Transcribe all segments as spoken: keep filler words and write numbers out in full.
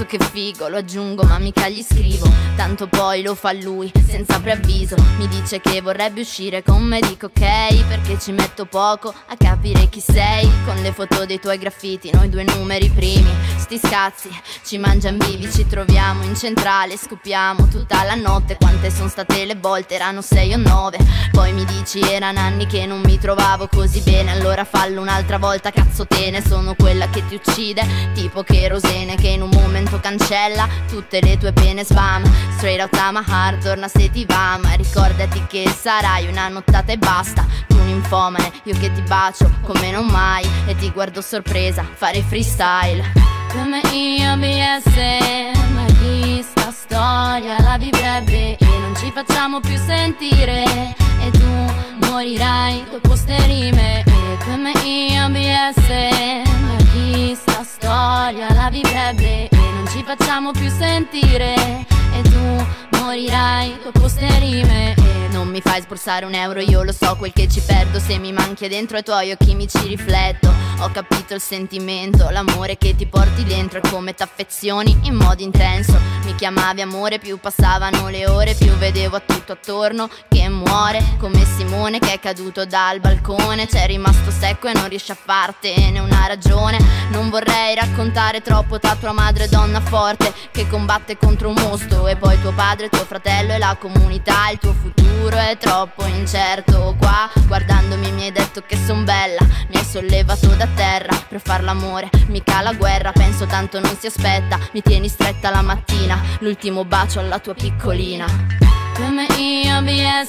cazzo che figo, lo aggiungo ma mica gli scrivo, tanto poi lo fa lui senza preavviso. Mi dice che vorrebbe uscire con me, dico ok perché ci metto poco a capire chi sei. Con le foto dei tuoi graffiti, noi due numeri primi, sti scazzi ci mangiam vivi. Ci troviamo in centrale, scopiamo tutta la notte. Quante sono state le volte? Erano sei o nove. Poi mi dici erano anni che non mi trovavo così bene, allora fallo un'altra volta, cazzo te ne. Sono quella che ti uccide, tipo cherosene che in un momento cancella tutte le tue pene. Spam, straight out of my heart, torna se ti va, ma ricordati che sarai una nottata e basta. Tu un infomane, io che ti bacio come non mai e ti guardo sorpresa fare freestyle. Come io B S, ma chi sta storia la vivrebbe e non ci facciamo più sentire e tu morirai dopo ste rime. E come io B S, ma chi sta storia la vivrebbe e non ci facciamo più sentire e tu morirai dopo ste rime. E non mi fai sborsare un euro, io lo so quel che ci perdo. Se mi manchi dentro ai tuoi occhi mi ci rifletto. Ho capito il sentimento, l'amore che ti porti dentro è come t'affezioni in modo intenso. Mi chiamavi amore, più passavano le ore, più vedevo a tutto attorno che muore. Come Simone che è caduto dal balcone, c'è rimasto secco e non riesce a fartene una ragione. Non vorrei raccontare troppo tra tua madre donna forte che combatte contro un mostro e poi tuo padre, tuo fratello e la comunità. Il tuo futuro è troppo incerto. Qua guardandomi mi hai detto che son bella, mi hai sollevato da terra per far l'amore, mica la guerra. Penso tanto non si aspetta, mi tieni stretta la mattina, l'ultimo bacio alla tua piccolina. Come io B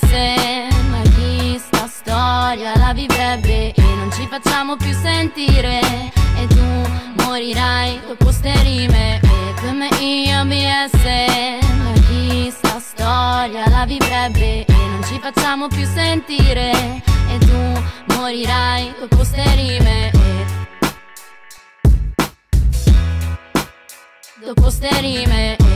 S, ma chi sta storia la vivrebbe e non ci facciamo più sentire e tu morirai dopo ste rime. E come io B S, ma chi sta storia la vivrebbe e non ci facciamo più sentire e tu morirai dopo ste rime. E dopo ste rime.